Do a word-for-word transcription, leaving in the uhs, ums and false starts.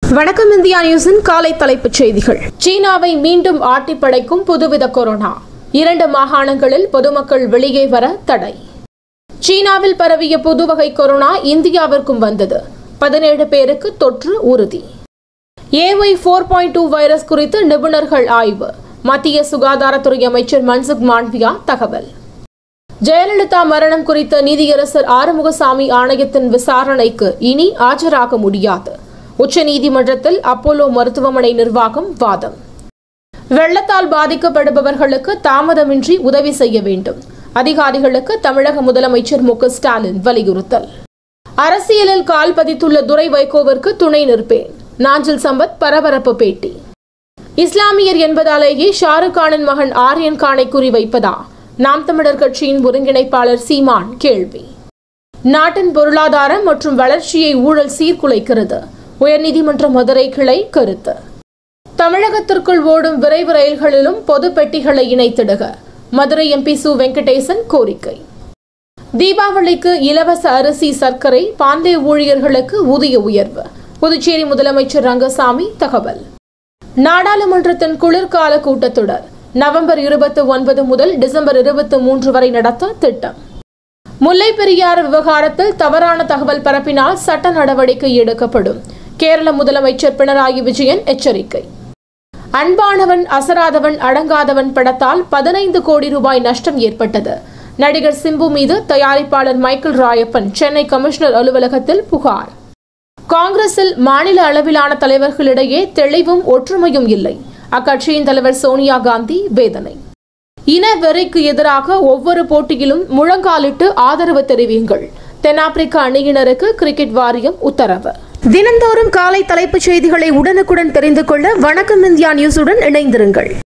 வணக்கம் இந்தியா நியூஸின் காலை தலைப்புச் செய்திகள். சீனாவை மீண்டும் ஆட்டிப்படைக்கும் புதுவித கொரோனா. இரண்டு மாகாணங்களில் பொதுமக்கள் வெளியே வர தடை. சீனாவில் பரவிய புதுவகை கொரோனா இந்தியாவிற்கும் வந்தது. பதினேழு பேருக்கு தொற்று உறுதி. ஏஒய் நான்கு புள்ளி இரண்டு வைரஸ் குறித்து நிபுணர்கள் ஆய்வு. மத்திய சுகாதாரத்துறை அமைச்சர் மன்சுக் மாண்டவியா தகவல். ஜெயலலிதா மரணம் குறித்த நீதியரசர் ஆறுமுகசாமி ஆணையத்தின் விசாரணைக்கு இனி ஆஜராக முடியாது. உச்சநீதிமன்றத்தில் அப்போலோ மருத்துவமனை நிர்வாகம் வாதம். வெள்ளத்தால் பாதிக்கப்படுபவர்களுக்கு தாமதமின்றி உதவி செய்ய வேண்டும். அதிகாரிகளுக்கு தமிழக முதலமைச்சர் மு க ஸ்டாலின் வலியுறுத்தல். அரசியலில் கால் பதித்துள்ள துரை வைகோவிற்கு துணை நிற்பேன். நாஞ்சில் சம்பத் பரபரப்பு பேட்டி. இஸ்லாமியர் என்பதாலேயே ஷாருக் கானின் மகன் ஆர்யன் கானை குறிவைப்பதா? நாம் தமிழர் கட்சியின் ஒருங்கிணைப்பாளர் சீமான் கேள்வி. நாட்டின் பொருளாதாரம் மற்றும் வளர்ச்சியை ஊழல் சீர்குலைக்கிறது. உயர்நீதிமன்ற மதுரை கிளை கருத்து. தமிழகத்திற்குள் ஓடும் விரைவு ரயில்களிலும் பொது பெட்டிகளை இணைத்திடுக. மதுரை எம்பி சு வெங்கடேசன் கோரிக்கை. தீபாவளிக்கு இலவச அரிசி, சர்க்கரை, பாந்தே ஊழியர்களுக்கு ஊதிய உயர்வு. புதுச்சேரி முதலமைச்சர் ரங்கசாமி தகவல். நாடாளுமன்றத்தின் குளிர்கால கூட்டத்தொடர் நவம்பர் இருபத்தி ஒன்பது முதல் டிசம்பர் இருபத்தி மூன்று வரை நடத்த திட்டம். முல்லை பெரியாறு விவகாரத்தில் தவறான தகவல் பரப்பினால் சட்ட நடவடிக்கை எடுக்கப்படும். கேரள முதலமைச்சர் பினராயி விஜயன் எச்சரிக்கை. அன்பானவன் அசராதவன் அடங்காதவன் படத்தால் பதினைந்து கோடி ரூபாய் நஷ்டம் ஏற்பட்டது. நடிகர் சிம்பு மீது தயாரிப்பாளர் மைக்கேல் ராயப்பன் சென்னை கமிஷனர் அலுவலகத்தில் புகார். காங்கிரஸில் மாநில அளவிலான தலைவர்களிடையே தெளிவும் ஒற்றுமையும் இல்லை. அக்கட்சியின் தலைவர் சோனியா காந்தி வேதனை. இன வெறிக்கு எதிராக ஒவ்வொரு போட்டியிலும் முழங்காலிட்டு ஆதரவு தெரிவியுங்கள். தென்னாப்பிரிக்க அணியினருக்கு கிரிக்கெட் வாரியம் உத்தரவு. தினந்தோறும் காலை தலைப்புச் செய்திகளை உடனுக்குடன் தெரிந்து கொள்ள வணக்கம் இந்தியா நியூஸுடன் இணைந்திருங்கள்.